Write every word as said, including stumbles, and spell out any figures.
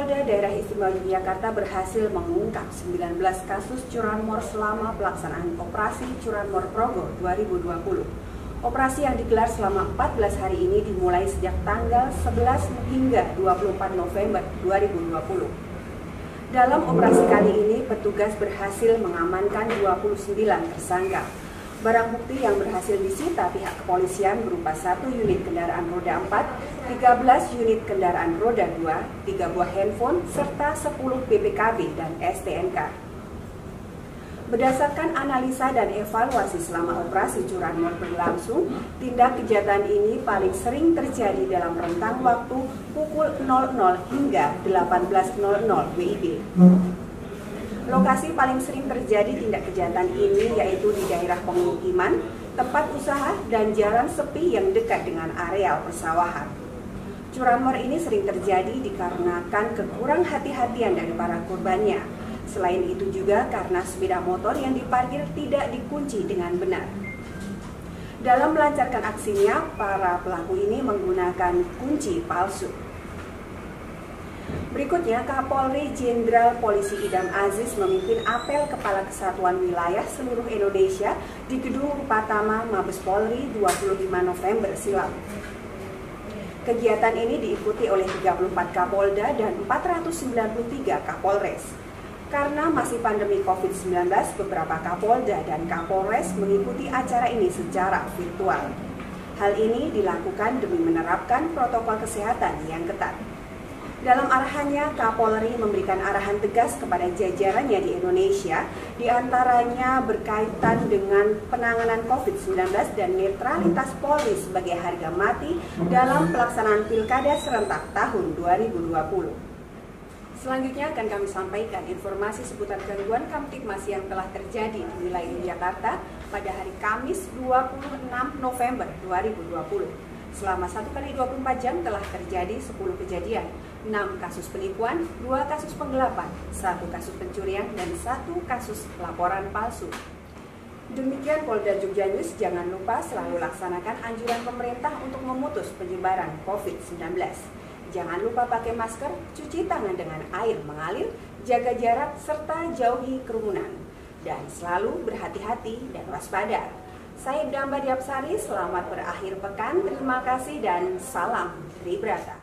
Kapolda Daerah Istimewa Yogyakarta berhasil mengungkap sembilan belas kasus curanmor selama pelaksanaan Operasi Curanmor Progo dua ribu dua puluh. Operasi yang digelar selama empat belas hari ini dimulai sejak tanggal sebelas hingga dua puluh empat November dua ribu dua puluh. Dalam operasi kali ini, petugas berhasil mengamankan dua puluh sembilan tersangka. Barang bukti yang berhasil disita pihak kepolisian berupa satu unit kendaraan roda empat, tiga belas unit kendaraan roda dua, tiga buah handphone, serta sepuluh B P K B dan S T N K. Berdasarkan analisa dan evaluasi selama operasi curanmor berlangsung, tindak kejahatan ini paling sering terjadi dalam rentang waktu pukul nol nol hingga delapan belas nol nol W I B. Lokasi paling sering terjadi tindak kejahatan ini yaitu di daerah pemukiman, tempat usaha, dan jalan sepi yang dekat dengan areal persawahan. Curanmor ini sering terjadi dikarenakan kekurang hati-hatian dari para korbannya. Selain itu juga karena sepeda motor yang diparkir tidak dikunci dengan benar. Dalam melancarkan aksinya, para pelaku ini menggunakan kunci palsu. Berikutnya, Kapolri Jenderal Polisi Idam Aziz memimpin apel Kepala Kesatuan Wilayah seluruh Indonesia di Gedung Rupatama Mabes Polri dua puluh lima November silam. Kegiatan ini diikuti oleh tiga puluh empat Kapolda dan empat ratus sembilan puluh tiga Kapolres. Karena masih pandemi COVID sembilan belas, beberapa Kapolda dan Kapolres mengikuti acara ini secara virtual. Hal ini dilakukan demi menerapkan protokol kesehatan yang ketat. Dalam arahannya, Kapolri memberikan arahan tegas kepada jajarannya di Indonesia, diantaranya berkaitan dengan penanganan COVID sembilan belas dan netralitas Polri sebagai harga mati dalam pelaksanaan Pilkada serentak tahun dua ribu dua puluh. Selanjutnya akan kami sampaikan informasi seputar gangguan kamtipmas yang telah terjadi di wilayah Yogyakarta pada hari Kamis dua puluh enam November dua ribu dua puluh. Selama satu kali dua puluh empat jam telah terjadi sepuluh kejadian, enam kasus penipuan, dua kasus penggelapan, satu kasus pencurian, dan satu kasus laporan palsu. Demikian Polda Jogja News, jangan lupa selalu laksanakan anjuran pemerintah untuk memutus penyebaran COVID sembilan belas. Jangan lupa pakai masker, cuci tangan dengan air mengalir, jaga jarak, serta jauhi kerumunan. Dan selalu berhati-hati dan waspada. Saya Damba Diapsari, selamat berakhir pekan, terima kasih dan salam Tribrata.